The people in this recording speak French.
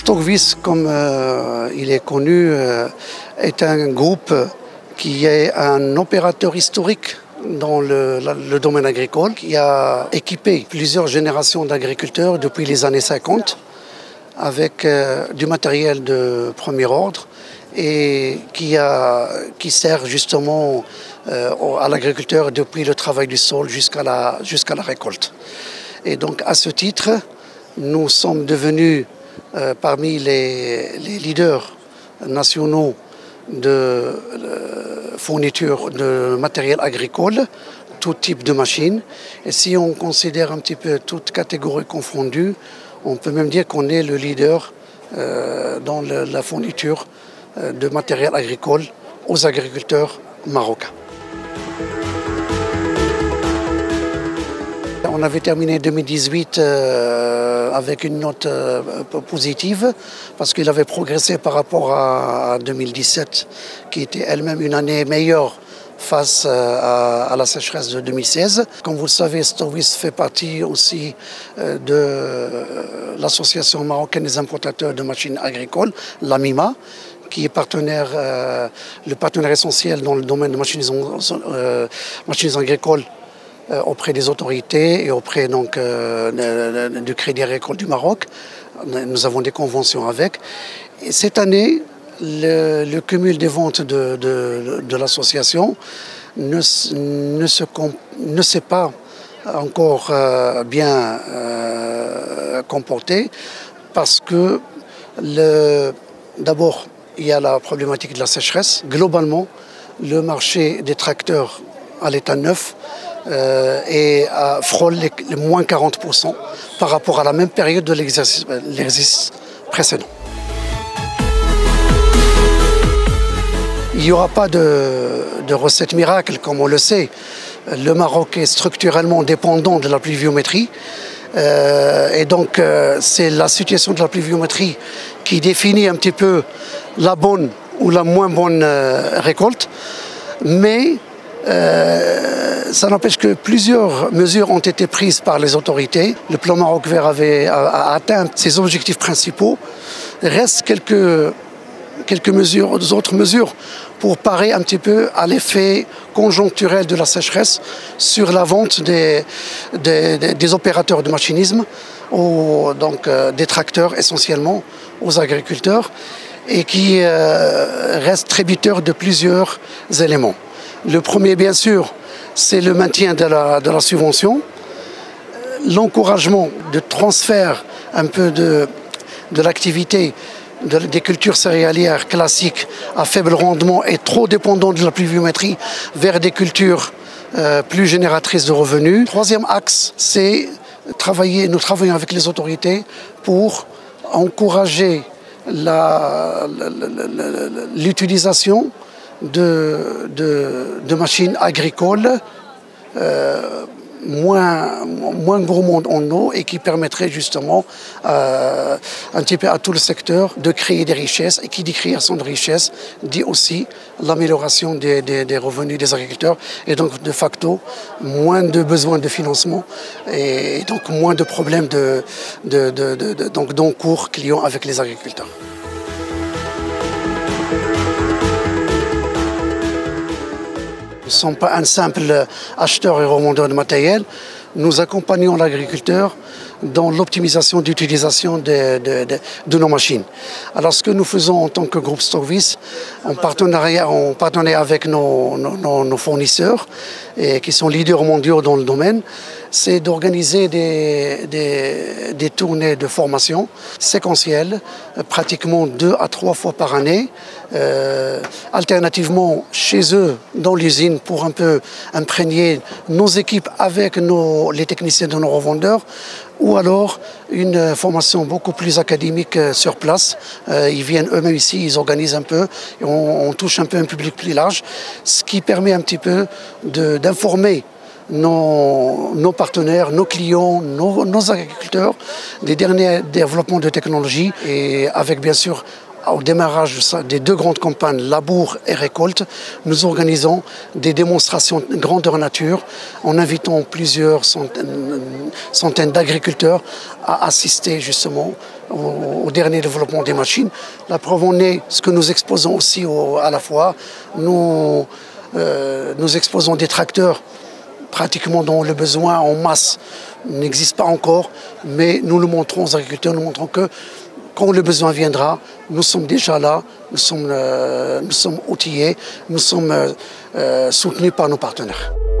Stockvis, comme il est connu, est un groupe qui est un opérateur historique dans le domaine agricole, qui a équipé plusieurs générations d'agriculteurs depuis les années 50 avec du matériel de premier ordre et qui sert justement à l'agriculteur depuis le travail du sol jusqu'à la récolte. Et donc à ce titre, nous sommes devenus parmi les leaders nationaux de fourniture de matériel agricole, tout type de machines. Et si on considère un petit peu toutes catégories confondues, on peut même dire qu'on est le leader dans la fourniture de matériel agricole aux agriculteurs marocains. On avait terminé 2018 avec une note positive parce qu'il avait progressé par rapport à 2017 qui était elle-même une année meilleure face à la sécheresse de 2016. Comme vous le savez, Stockvis fait partie aussi de l'Association marocaine des importateurs de machines agricoles, l'AMIMA, qui est le partenaire essentiel dans le domaine de machines agricoles auprès des autorités et auprès donc, du Crédit agricole du Maroc. Nous avons des conventions avec. Et cette année, le cumul des ventes de l'association ne s'est pas encore bien comporté parce que d'abord, il y a la problématique de la sécheresse. Globalement, le marché des tracteurs à l'état neuf frôle les moins 40% par rapport à la même période de l'exercice précédent. Il n'y aura pas de recette miracle, comme on le sait. Le Maroc est structurellement dépendant de la pluviométrie. Et donc, c'est la situation de la pluviométrie qui définit un petit peu la bonne ou la moins bonne récolte. Mais ça n'empêche que plusieurs mesures ont été prises par les autorités. Le plan Maroc Vert a atteint ses objectifs principaux. Il reste quelques autres mesures pour parer un petit peu à l'effet conjoncturel de la sécheresse sur la vente des opérateurs de machinisme, donc des tracteurs essentiellement aux agriculteurs, et qui reste tributaire de plusieurs éléments. Le premier, bien sûr, c'est le maintien de la subvention, l'encouragement de transfert un peu de l'activité des cultures céréalières classiques à faible rendement et trop dépendantes de la pluviométrie vers des cultures plus génératrices de revenus. Troisième axe, c'est nous travaillons avec les autorités pour encourager l'utilisation de machines agricoles moins gourmandes en eau et qui permettraient justement un petit peu à tout le secteur de créer des richesses. Et qui dit création de richesses dit aussi l'amélioration des revenus des agriculteurs et donc de facto moins de besoins de financement et donc moins de problèmes d'encours clients avec les agriculteurs. Nous ne sommes pas un simple acheteur et revendeur de matériel. Nous accompagnons l'agriculteur dans l'optimisation d'utilisation de nos machines. Alors ce que nous faisons en tant que groupe Stockvis, en partenariat avec nos fournisseurs qui sont leaders mondiaux dans le domaine, c'est d'organiser des tournées de formation séquentielles, pratiquement 2 à 3 fois par année, alternativement chez eux dans l'usine pour un peu imprégner nos équipes avec les techniciens de nos revendeurs, ou alors une formation beaucoup plus académique sur place. Ils viennent eux-mêmes ici, ils organisent un peu, et on touche un peu un public plus large, ce qui permet un petit peu d'informer nos partenaires, nos clients, nos agriculteurs des derniers développements de technologie, et avec bien sûr au démarrage des 2 grandes campagnes, labour et récolte, nous organisons des démonstrations grandeur nature en invitant plusieurs centaines d'agriculteurs à assister justement au dernier développement des machines. La preuve en est ce que nous exposons aussi à la fois. Nous exposons des tracteurs pratiquement dont le besoin en masse n'existe pas encore, mais nous le montrons aux agriculteurs, nous montrons que quand le besoin viendra, nous sommes déjà là, nous sommes outillés, nous sommes soutenus par nos partenaires.